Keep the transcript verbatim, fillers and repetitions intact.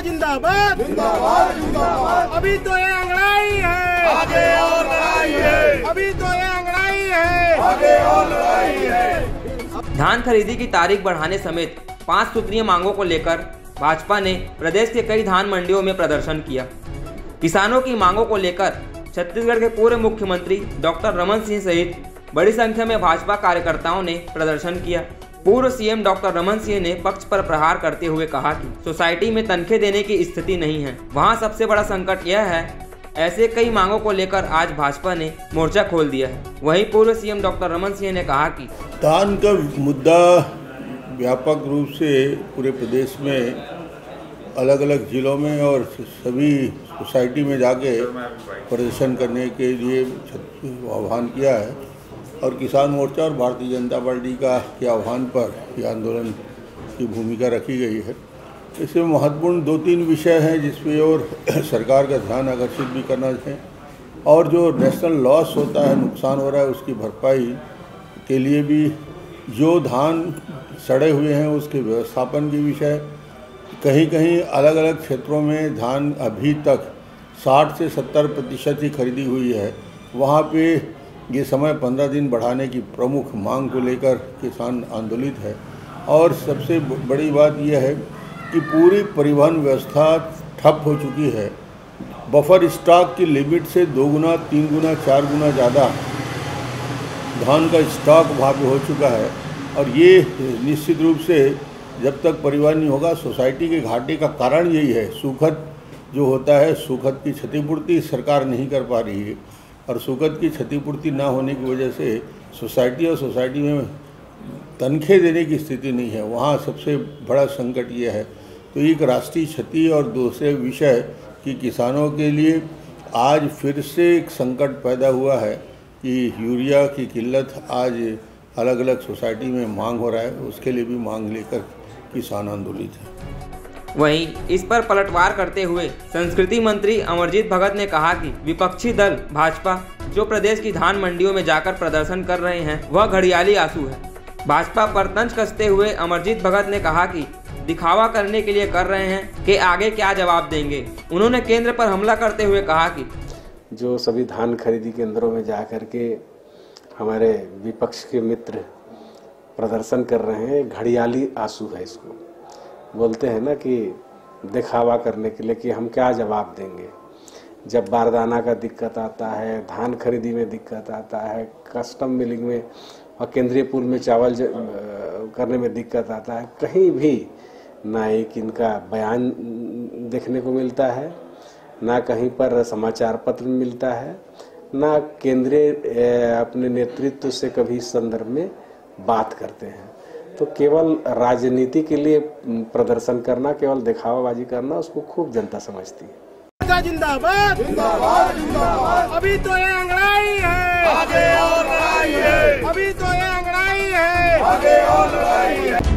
जिंदाबाद जिंदाबाद जिंदाबाद। अभी तो ये अंगड़ाई है, आगे और लड़ाई है। अभी तो ये अंगड़ाई है, आगे और लड़ाई है। धान खरीदी की तारीख बढ़ाने समेत पाँच सूत्रीय मांगों को लेकर भाजपा ने प्रदेश के कई धान मंडियों में प्रदर्शन किया। किसानों की मांगों को लेकर छत्तीसगढ़ के पूर्व मुख्यमंत्री डॉक्टर रमन सिंह सहित बड़ी संख्या में भाजपा कार्यकर्ताओं ने प्रदर्शन किया। पूर्व सीएम डॉक्टर रमन सिंह ने पक्ष पर प्रहार करते हुए कहा कि सोसाइटी में तनख्वाह देने की स्थिति नहीं है। वहां सबसे बड़ा संकट यह है। ऐसे कई मांगों को लेकर आज भाजपा ने मोर्चा खोल दिया है। वहीं पूर्व सीएम डॉक्टर रमन सिंह ने कहा कि धान का मुद्दा व्यापक रूप से पूरे प्रदेश में अलग अलग जिलों में और सभी सोसाइटी में जाके प्रदर्शन करने के लिए आह्वान किया है और किसान मोर्चा और भारतीय जनता पार्टी का के आह्वान पर यह आंदोलन की भूमिका रखी गई है। इसमें महत्वपूर्ण दो तीन विषय हैं जिसपे और सरकार का ध्यान आकर्षित भी करना है और जो नेशनल लॉस होता है, नुकसान हो रहा है, उसकी भरपाई के लिए भी जो धान सड़े हुए हैं उसके व्यवस्थापन के विषय। कहीं कहीं अलग अलग क्षेत्रों में धान अभी तक साठ से सत्तर प्रतिशत ही खरीदी हुई है, वहाँ पे ये समय पंद्रह दिन बढ़ाने की प्रमुख मांग को लेकर किसान आंदोलित है। और सबसे बड़ी बात यह है कि पूरी परिवहन व्यवस्था ठप हो चुकी है। बफर स्टॉक की लिमिट से दो गुना तीन गुना चार गुना ज़्यादा धान का स्टॉक वहाँ पे हो चुका है और ये निश्चित रूप से जब तक परिवहन नहीं होगा, सोसाइटी के घाटे का कारण यही है। सूखद जो होता है, सूखद की क्षतिपूर्ति सरकार नहीं कर पा रही है और सूखद की क्षतिपूर्ति ना होने की वजह से सोसाइटी और सोसाइटी में तनख्वाह देने की स्थिति नहीं है। वहाँ सबसे बड़ा संकट ये है। तो एक राष्ट्रीय क्षति और दूसरे विषय कि किसानों के लिए आज फिर से एक संकट पैदा हुआ है कि यूरिया की किल्लत आज अलग अलग सोसाइटी में मांग हो रहा है, उसके लिए भी मांग लेकर किसान आंदोलित है। वहीं इस पर पलटवार करते हुए संस्कृति मंत्री अमरजीत भगत ने कहा कि विपक्षी दल भाजपा जो प्रदेश की धान मंडियों में जाकर प्रदर्शन कर रहे हैं वह घड़ियाली आंसू है। भाजपा पर तंज कसते हुए अमरजीत भगत ने कहा कि दिखावा करने के लिए कर रहे हैं कि आगे क्या जवाब देंगे। उन्होंने केंद्र पर हमला करते हुए कहा कि जो सभी धान खरीदी केंद्रों में जा कर के हमारे विपक्ष के मित्र प्रदर्शन कर रहे हैं, घड़ियाली आंसू है। इसको बोलते हैं ना कि दिखावा करने के लिए कि हम क्या जवाब देंगे। जब बारदाना का दिक्कत आता है, धान खरीदी में दिक्कत आता है, कस्टम मिलिंग में और केंद्रीय पूल में चावल करने में दिक्कत आता है, कहीं भी ना एक इनका बयान देखने को मिलता है, ना कहीं पर समाचार पत्र मिलता है, ना केंद्रीय अपने नेतृत्व से कभी इस संदर्भ में बात करते हैं। तो केवल राजनीति के लिए प्रदर्शन करना, केवल दिखावाबाजी करना, उसको खूब जनता समझती है। जिंदाबाद जिंदाबाद जिंदाबाद। अभी तो ये अंगड़ाई है, आगे और लड़ाई है। अभी तो ये अंगड़ाई है, आगे और लड़ाई है।